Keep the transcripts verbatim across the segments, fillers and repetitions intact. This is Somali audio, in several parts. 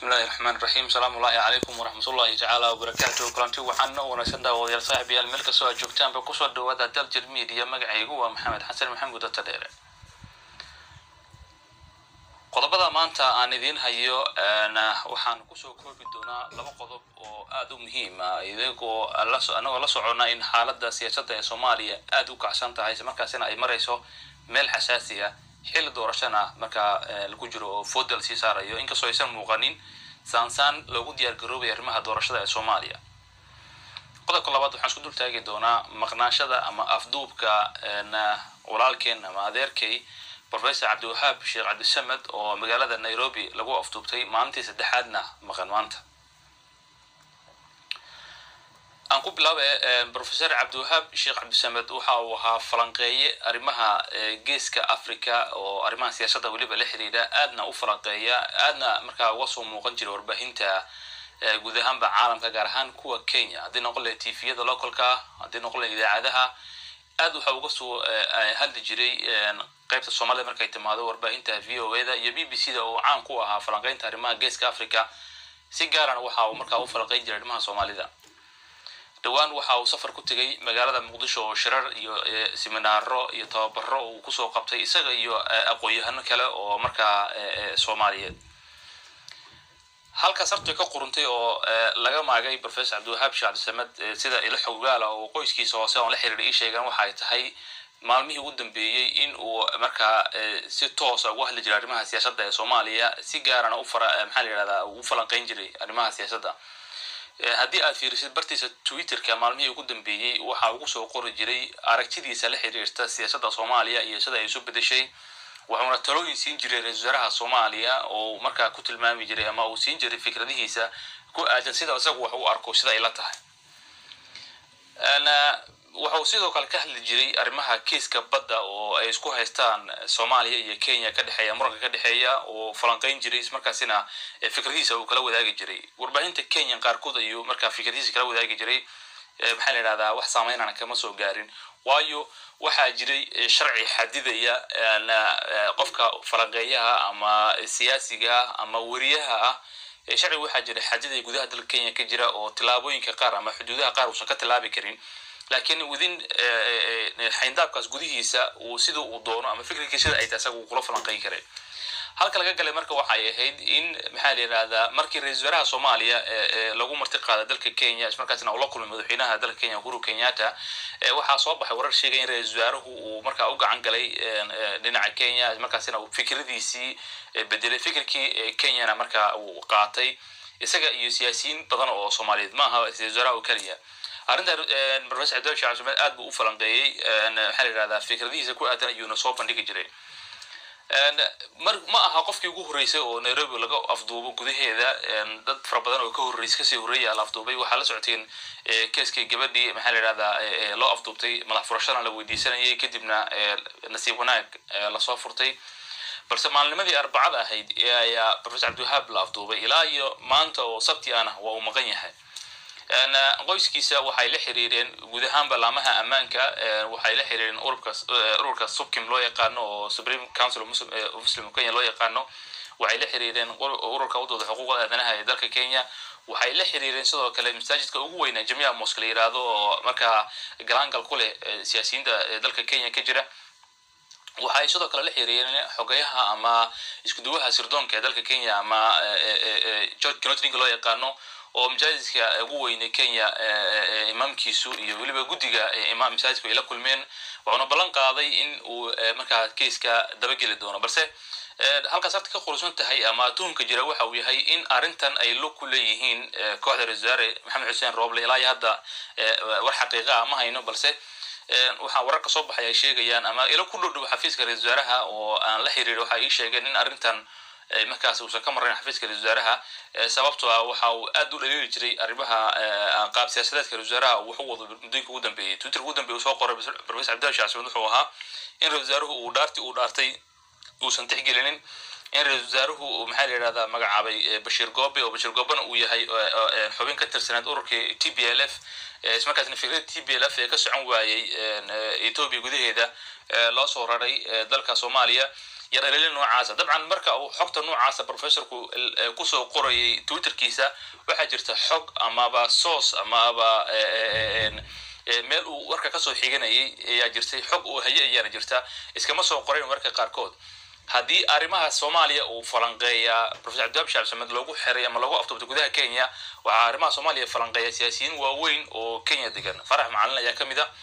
الله الرحمن الرحيم. السلام الله عليكم ورحمة الله تعالى وبركاته. كلامتي وحنا ونسندا ويا صاحبي الملك سو جوجتان بكسو دودا دلجر ميديا مغعيغو waa maxamed xasan maxamed dadtadheere. qodobada maanta aan idin hayo ana waxaan ku soo koobi doonaa laba qodob oo aad u muhiim ah idagoo la soo anoo la socona in xaaladda siyaasadda ee Soomaaliya aad u kacsan tahay markaasina ay marayso meel xasaasi ah xil doorashana marka lagu jiro foodal si saarayo inkastoo aysan muuqanin saansan loogu diyaar garoobay arrimaha doorashada ee Soomaaliya. qodobka labaad waxaan isku dul taagi doonaa maqnaashada ama afduubka walaalkeen ama adeerkay Professor Abdiwahaab Sheekh Cabdisamed oo magaalada Nairobi lagu afduubtay maalintii saddexaadna maqan maanta. aan ku bilaabay Professor Abdiwahaab Sheekh Cabdisamed waxa uu ahaa falanqeeye arrimaha geeska Afrika oo arrimaha siyaasadda waliba la xiriira aadna u falanqeeya aadna markaa uga soo muuqan jiray warbaahinta guud ahaanba caalamka gaar ahaan kuwa Kenya haddii noqon lahayd T V-yada localka haddii noqon lahayd idaacadaha aad waxa uga soo hadli jiray qaybta Soomaaliya markay timaado warbaahinta V O A-da iyo B B C-da oo caan ku ahaa falanqeynta arrimaha geeska Afrika si gaar ah waxa uu markaa u falanqeyn jiray arrimaha Soomaalida. dhawaan waxa uu safar ku tagay magaalada Muqdisho oo shirar iyo seminaaro iyo tababaro uu ku soo qabtay isaga iyo aqoon-yahano kale oo markaa Soomaaliyeed. halka sartu ka quruntay oo laga maagay Professor Abdiwahaab Sheekh Cabdisamed sida ila xogaal oo qoyskiisa hoose oo la xiriiray sheegan waxa ay tahay maalmihii ugu dambeeyay in uu markaa si toos ah uga hadli jiray arrimaha siyaasadda ee Soomaaliya si gaar ah u fara maxaa la yiraahdaa uu falanqeyn jiray arrimaha siyaasadda. haddii aad fiirisid bartiisa Twitter-ka maalmihii ugu dambeeyay waxa uu soo qori jiray aragtidiisa la xiriirta siyaasadda Soomaaliya iyo sida ay isu bedeshay waxaana talooyin siin jiray ra'iisul wasaaraha Soomaaliya oo markaa ku tilmaami jiray ama uu siin jiray fikradihiisa ku aadan sida isagu wax uu arko sida ay la tahay. ana waxa uu sidoo kale ka hadli jiray arrimaha kiiska badda oo ay isku haystaan Soomaaliya iyo Kenya ka dhaxeeya muranka ka dhaxeeya oo falanqeyn jiray markaasina fikradihiisa uu kala wadaagi jiray warbaahinta Kenya qaarkood ayuu markaa fikradihiisa kala wadaagi jiray maxaa la yiraahdaa wax saameynana kama soo gaarin waayo waxa jiray sharci xadidaya qofka falanqeeyaha ama siyaasiga ama wariyaha ah sharci waxa jiray xadiday gudaha dalka Kenya ka jira oo tilaabooyinka qaar ama xuduudaha qaar uusan ka tilaabi karin laakiin within xayndaabkaas gudihiisa uu sidoo uu doono ama fikirkiisa ay tahay uu kula falanqeyn karay. halka laga galay marka waxa ay ahayd in maxaa la yiraahdaa markii ra'iisul wasaaraha Soomaaliya lagu marti qaaday dalka Kenya markaasna uu la kulmay madaxweynaha dalka Kenya Uhuru Kenyatta waxa soo baxay warar sheegay in ra'iisul wasaaruhu uu markaa u gacan galay dhinaca Kenya markaasna uu fikradiisii bedelay fikirkii Kenyana markaa uu qaatay isaga iyo siyaasiyiin badan oo Soomaaliyeed ma aha ra'iisul wasaaraha kaliya. arrinta Professor Abdiwahaab Sheekh Cabdisamed aad buu u falanqeeyay maxaa la yiraahdaa fikradihiisa ku aadan ayuu soo bandhigi jiray. ma aha qofkii ugu horeysay oo Nairobi laga afduubo gudaheeda dad fara badan oo ka horeysay kasii horeeyay la afduubay waxa la socoteen keeskii gabadhii maxaa la yiraahdaa loo afduubtay madax furashada la weydiisanayay kadibna nasiib wanaag la soo furtay balse maalnimadii arbacada ahayd ayaa Professor Abdiwahaab la afduubay ilaa iyo maanta oo sabti ah waa uu maqan yahay. ana qoyskiisa waxay la xiriireen guud ahaan baarlamaanka ammaanka waxay la xiriireen ururka ururka Subkim loo yaqaano oo Supreme Council of Muslim Kenya loo yaqaano waxay la xiriireen ururka wadada xuquuqda aadanaha ee dalka Kenya waxay la xiriireen sidoo kale masaajidka ugu weyn ee Jamiica Mosque la yiraahdo oo markaa galaangal ku leh siyaasiyiinta dalka Kenya ka jira waxay sidoo kale la xiriireen xogayaha ama isku duwaha sirdoonka ee dalka Kenya ama George Kinoti loo yaqaano oo masaajidka ugu weyn ee Kenya imaamkiisu iyo waliba gudiga imaam masaajidku ay la kulmeen waxaana ballan qaaday in uu markaa kiiska daba gali doono balse halka sabti ka qorsoon tahay ama tuhunka jira waxa uu yahay in arintan ay loo ku leeyihiin kooxda ra'iisul wasaare Maxamed Xuseen Rooble ilaa hadda war xaqiiqo ah ma hayno balse waxa warar ka soo baxay ay sheegayaan ama ila ku dhow xafiiska ra'iisul wasaaraha oo aan la xiriir waxa ay sheegeen in arintan markaas uu ka marin xafiiska ra'iisul wasaaraha sababtoo ah waxa uu aad u dhaleeli jiray arrimaha qaab siyaasadeedka ra'iisul wasaaraha wuxuu wado mudooyinka ugu dambeeyay Twitter ugu dambeeyay soo qoray Professor Abdiwahaab Sheekh Cabdisamed wuxuu ahaa in ra'iisul wasaaruhu uu dhaartay uu dhaartay uusan tixgelinin in ra'iisul wasaaruhu maxaa la yiraahdaa magacaabay Bashir Goobe oo Bashir Goobena uu yahay xubin ka tirsan ururka T P L F isma kaasna fikrad T P L F ee ka socon waayay Ethiopia gudaheeda loo soo raray dalka Soomaaliya يرى نوعاas طبعا marka uu xogta noocaas professorku ku soo qoray twitterkiisa waxa jirta xog ama ba source ama ba meel uu warka ka soo xiganayay ayaa jirtay xog uu hayay ayaa jirta iskama soo qorayn warka qaarkood hadii arimaha Soomaaliya uu falanqeeya professor Abdul Shahab Samad loogu xiray ama loogu afduubtay gudaha Kenya waxa arimaha Soomaaliya falanqeeya siyaasiyiin waaweyn oo Kenya degan Farax Macalin ayaa kamid ah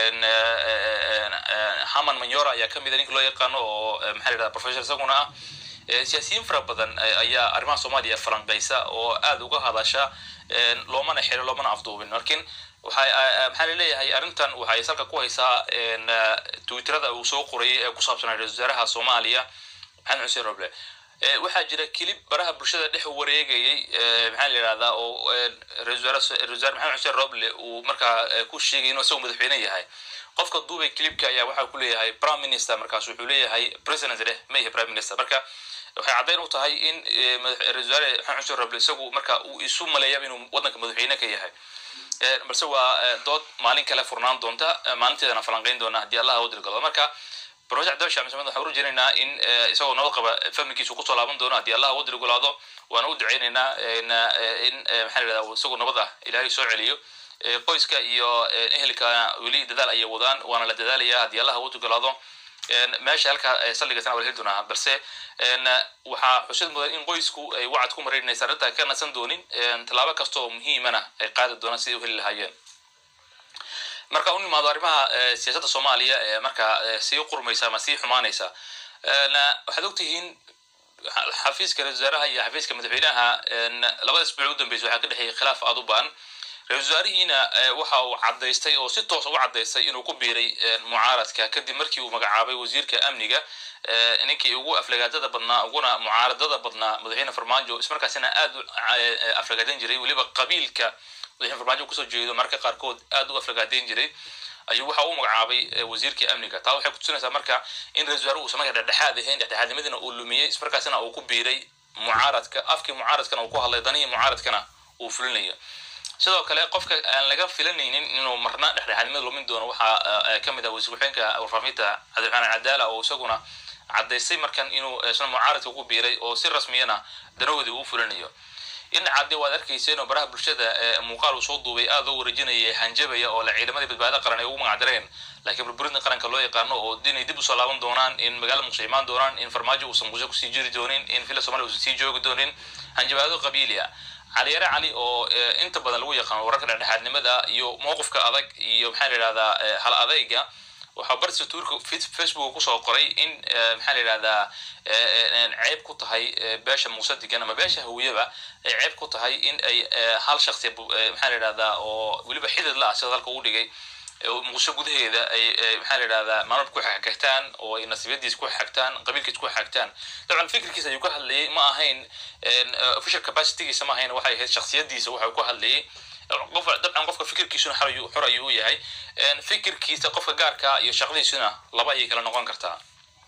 Haman Manyora ayaa kamid ah ninka loo yaqaan oo maxay professor saguna siyaasiyiin fara badan ayaa arimaha Soomaaliya falanqeeysa oo aad uga hadasha loomana xiro loomana afduubin laakiin waxay maxay leeyahay arintan waxay salka ku haysaa twitterada uu soo qoray ee ku saabsan wasaaraha Soomaaliya Maxamed Xuseen Roble waxa jira clip baraha bulshada dhex wareegayay maxay leeyahay oo wasaar Maxamed Xuseen Roble uu markaa ku sheegay inuu soo madaxweyne yahay qofka duubay clipka ayaa waxa ku leeyahay prime minister markaas wuxuu leeyahay president leh ma yahay prime minister marka waxay cadeyn u tahay in wasaar Maxamed Xuseen Roble isagu marka uu isu maleeyo inuu wadanka madaxweyne ka yahay balse waa dood maalin kale furnaan doonta maalinteedana falanqeyn doona hadii Allah uu dirgalo marka Professor Abdul Shahab Samad waxa uu rajaynaynaa in isagoo nabad qaba familkiisu ku soo laaban doono hadii Allah uu dirgalaado waana u duceynaynaa in in maxay leedahay isagoo nabad ah Ilaahay soo celiyo qoyska iyo ehelka wali dadaal ay wadaan waana la dadaalayaa hadii Allah uu dirgalaado meesha halka saldhigasana wala heldoona balse waxa xusid mudan in qoysku ay wacad ku mareynaysa arrinta ka nasan doonin talaabo kasto oo muhiimana ay qaadi doonaan si ay u heli lahaayeen marka uu nimaado arrimaha siyaasadda Soomaaliya marka si qurmaysa ama si xumaanaysa waxaad ogtihiin xafiiska wasaaraha iyo xafiiska madaxweynaha labada isbuuc u dambeysay waxa ka dhaxay khilaaf aad u baan wasaarihiina waxa uu cadeystay oo si toos ah u cadeystay inuu ku biiray mucaaradka kadib markii uu magacaabay wasiirka amniga ninkii ugu aflagaadada badnaa uguna mucaaradada badnaa madaxweyne Farmaajo ismarkaasina aad aflagaadan jiray waliba qabiilka madaxweyne Farmaajo ku soo jeedo marka qaarkood aad u aflagaadan jiray ayuu waxa uu magacaabay wasiirka amniga taa waxay ku tusinaysaa marka in wasaaruhu uu sameeyay dhexdhexaad ahayn dhexdhexaadnimadina uu lumiyay ismarkaasina uu ku biiray mucaaradka afkii mucaaradkana uu ku hadlay danii mucaaradkana uu fulinayo sidoo kale qofka aan laga filanaynin inuu marna dhexdhexaadnimada lumin doono waxa kamid ah wasiirka warfaafinta Cabdiraxmaan Cadaala oo isaguna cadeysay markan inuu isna mucaaradka ku biiray oo si rasmiyana darawadi uu fulinayo in caadi waad arkayseen oo baraha bulshada muuqaal uu soo duubay aad u wareejinayay hanjabaya oo la ciidamada badbaadada qaran ay ugu magacdareen laakiin burburinta qaranka loo yaqaano oo dinay dib u soo laaban doonaan in magaalada Muqdisho doonaan in Farmaajo uu sanqusho ku sii jiri doonin in fila Soomaaliya uu sii joogi doonin hanjabaado qabiiliya علي يرى علي أو أنت بدل ويا خان وركنا نحن نمدا يو موقف كأذك يو محل هذا هل أذيجا وحبرت ستورك في فيسبوك وصو قري إن محل هذا عيب كنت هاي باشا مصدق أنا ما باشا هو يبقى عيب كنت هاي إن أي هل شخص محل هذا أو ولي بحيد الله سيد القولي جاي مش جود هذا أي محل هذا ما نبكو حكتان أو النسبيات دي تكون حكتان قبيل كتكون حكتان طبعا فكر كيس يكون اللي ما هين فيش كباستي سما هين وحي الشخصيات دي سووا يكون اللي قف طبعا قف فكر كيسون حريو حريو ياهي فكر كيس قف جاركا يشغلي سنة لباي كلا نقان كرتا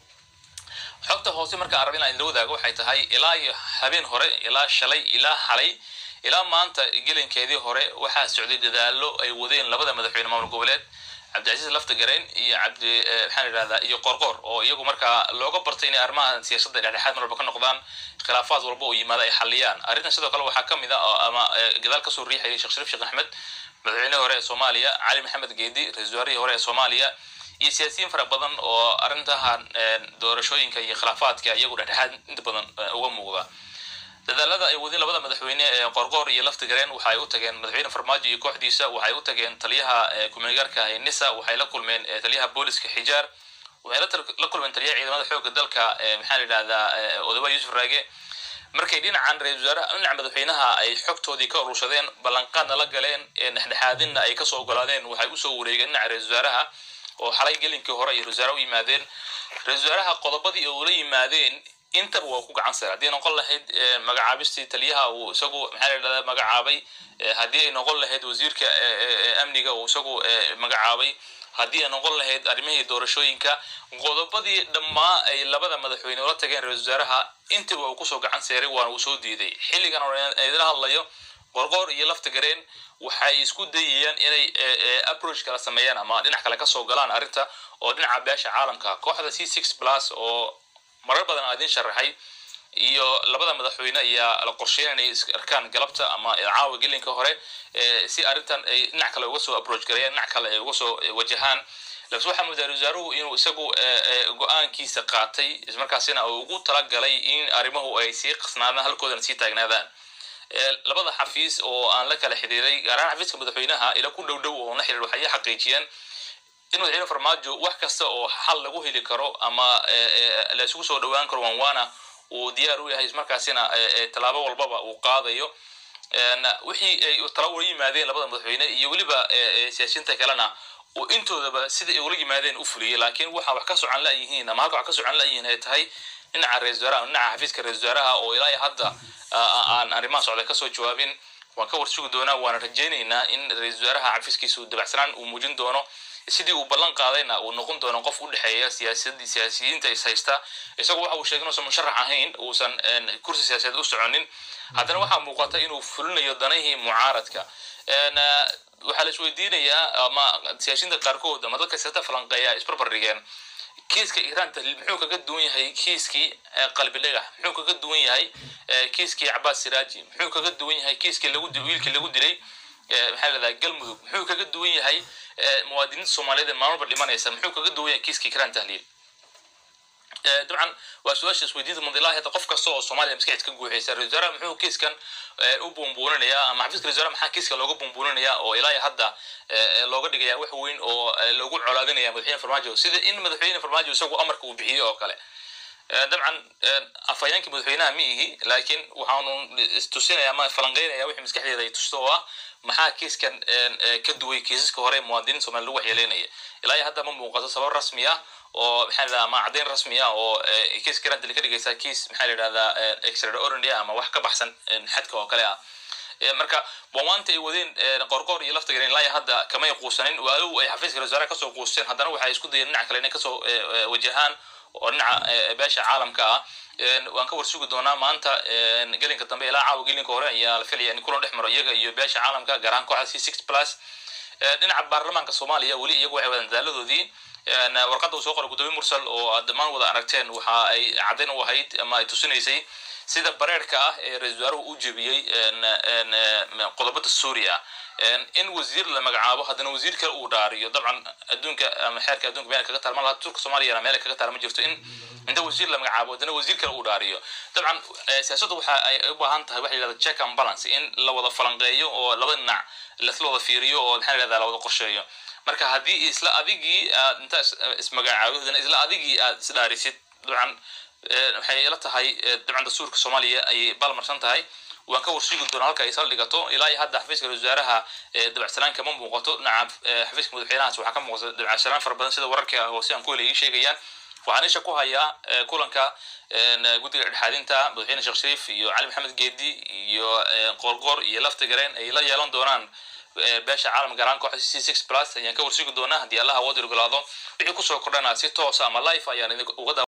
حتى هو سمر كعربينا إن لو ذاقو حيت هاي إلى هبين هوري إلى شلي إلى حلي إلى ما أنت جيلين كذي هوري واحد سعودي دالو أي ودين لبدا مدحين مامور القبلات عبد العزيز لفت جرين يا عبد حني هذا يقرقر أو يجو مركا لوجا برتيني أرمان سياسة يعني حد من ربكنا قضان خلافات وربو يماذا يحليان أريدنا سيدا قالوا حكم إذا أما جذلك سوري حي شيخ شريف شيخ أحمد مدحين هوري صوماليا علي محمد جيدي رزواري هوري صوماليا يسياسيين فرق بدن وأرنتها دور شوين كي خلافات كي يجو حد أنت بدن وموضة dadaalada ay wadeen labada madaxweyne ee qorqor iyo lafta gareen waxay u tageen madaxweyne Farmaajo iyo kooxdiisa waxay u tageen taliyaha kumeelgarka ee Nisa waxay la kulmeen taliyaha booliska Xijaar waxay la kulmeen taliyaha ciidamada xoogga dalka maxaa la yiraahdaa Odawa Yuusuf Raage markay dhinacan ra'iisul wasaaraha dhinaca madaxweynaha ay xogtoodii ka urursadeen balanqaadna la galeen ee dhexdhexaadina ay ka soo ogolaadeen waxay u soo wareegeen dhinaca ra'iisul wasaaraha oo xalay gelinkii hore ay ra'iisul wasaaraha u yimaadeen ra'iisul wasaaraha qodobadii oo la yimaadeen inta waa ku gacan saar hadii noqon lahayd magacaabistii taliyaha uu isagu maxaa la yiraahdaa magacaabay hadii ay noqon lahayd wasiirka amniga uu isagu magacaabay hadii ay noqon lahayd arrimihii doorashooyinka qodobadii dhammaa ay labada madaxweyne la tageen ra'iisul wasaaraha inta waa ku soo gacan saaray waana uu soo diiday xilligan ay la hadlayo qorqor iyo lafta gareen waxay isku dayayaan inay approach kala sameeyaan ama dhinac kale ka soo galaan arrinta oo dhinaca beesha caalamka kooxda C six plus oo marar badan aadin sharaxay iyo labada madaxweyne ayaa la qorsheynay arkaan galabta ama caawa gelinka hore si arintan ay dhinac kale uga soo approach gareeyaan dhinac kale ay uga soo wajahaan laakiin waxa muddo wasaaruhu inuu isagu go'aankiisa qaatay isla markaasina uu ugu talagalay in arrimuhu ay si qasnaadaan halkoodan si taagnaadaan labada xafiis oo aan la kala xiriiray gaaraan xafiiska madaxweynaha ila ku dhow dhow oo la xiriir waxay xaqiijiyeen inuu madaxweyne farmaajo wax kasta oo xal lagu heli karo ama la isugu soo dhawaan karo waan waana uu diyaar u yahay markaasina talaabo walbaba uu qaadayo wixii ay talaabo yimaadeen labada madaxweyne iyo waliba siyaasiyiinta kalena oo intoodaba sidii ay uga yimaadeen u fuliyay laakiin waxa wax ka socon la yihiin ama wax ka socon la yihiin ay tahay in ra'iisul wasaaraha dhinaca xafiiska ra'iisul wasaaraha oo ilaa hadda aan arrimaha socda ka soo jawaabin waan ka warsugi doonaa waan rajaynaynaa in ra'iisul wasaaraha xafiiskiisu dabacsanaan uu muujin doono sidii uu ballan qaadayna uu noqon doono qof u dhaxeeya siyaasadda siyaasiyiinta is haysta isagoo waxa uu sheegay inuu musharax ahayn uusan kursi siyaasadeed u soconin haddana waxa muuqata inuu fulinayo danahii mucaaradka waxa la isweydiinayaa ama siyaasiyiinta qaarkood ama dadka siyaasadda falanqeeya isbarbardhigeen kiiska Iran tahlil muxuu kaga duwan yahay kiiskii qalbi dhagax muxuu kaga duwan yahay kiiskii Abbas Siraaji muxuu kaga duwan yahay kiiskii lagu dilay wiilkii lagu dilay maxaa la galmudug muxuu kaga duwan yahay muwaadiniinta Soomaaliyeed maamulka dhimanaysa muxuu kaga duwan yahay kiiskii Iran tahlil طبعا وسؤال اسوديد من الله هذا قف كسو Soomaaliya maskaxid ka guuxaysa ra'iisul muxuu kiiskan u boomboonaya ama xafiiska ra'iisul maxaa kiiska looga boomboonaya oo ilaa hadda looga dhigaya wax weyn oo loogu colaadinaya madaxweyne farmaajo sida in madaxweyne farmaajo isagu amarka uu bixiyo oo kale dabcan afayeenkii madaxweynaha miihi laakiin waxaanu istusinaya ma falanqeynaya wixii maskaxdeeda ay tusto oo maxaa kiiskan ka duway kiisaska hore muwaadiniinta Soomaaliyeed lagu waxyeeleynaya ilaa hadda ma muuqato sabab rasmi ah oo maxaa ma cadeyn rasmi ah oo kiis Iran ka dhigaysa kiis maxaa la yiraahdaa extraordinary ama wax ka baxsan xadka oo kale ah marka bomaanta ay wadeen qorqor iyo lafta galeen ilaa hadda kama yaqoosanin waa ay xafiiska ra'iisul ka soo qoosteen haddana waxa isku dayeen dhinac kale inay ka soo wajahaan oo dhinaca beesha caalamka ah waan ka warsugi doonaa maanta gelinka dambe ilaa caawa gelinka hore ayaa la filayaa in kulan dhexmaro iyaga iyo beesha caalamka gaaraan kooxda six plus dhinaca baarlamaanka Soomaaliya wali iyagu waxay wadaan daladoodii warqadda uu soo qoray gudoomiye mursal oo dhammaan wada aragteen waxa ay cadeyn u ahayd ama ay tusinaysay sida bareerka ah ee ra'iisul wasaaruhu u jabiyay qodobada Suuriya in wasiir la magacaabo haddana wasiirka uu dhaariyo dabcan adduunka ama xeerka adduunka meel kaga talma laha turka Soomaaliya meel kaga talma jirto in inta wasiir la magacaabo haddana wasiirka uu dhaariyo dabcan siyaasaddu waxa ay u baahan tahay wax la yiraahdo check and balance in la wada falanqeeyo oo laba dhinac la isla wada fiiriyo oo maxaa la yiraahdaa la wada qorsheeyo marka hadii isla adigii inta ismagacaawdana isla adigii aad isdhaarisid dabcan waxay ila tahay dabcan dastuurka Soomaaliya ay balmarsan tahay waan ka warshigi doonaa halka ay saldhigato ilaa hadda xafiiska wasaaraha dabacsanaan kama muuqato nacab xafiiska madaxweynaha waxa ka muuqda dabacsanaan far badan sida wararka oo si aan ku leeyahay sheegayaan waxaan isha ku hayaa kulanka guddiga dhexaadinta madaxweyne Sheekh Shariif iyo Cali Maxamed Geedi iyo qorqor iyo lafta gareen ay la yeelan doonaan beesha caalam garan kooxda six plus ayaan ka warshigi doonaa hadii Allah wada ogolaado wixii ku soo kordhana si toos ah ama live ayaan uga